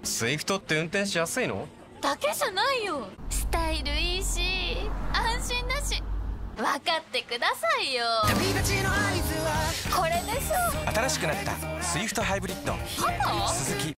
スイフトって運転しやすいの？ だけじゃないよ。スタイルいいし安心だし。分かってくださいよ。これでしょ。 新しくなったスイフトハイブリッド。 パパ？ 鈴木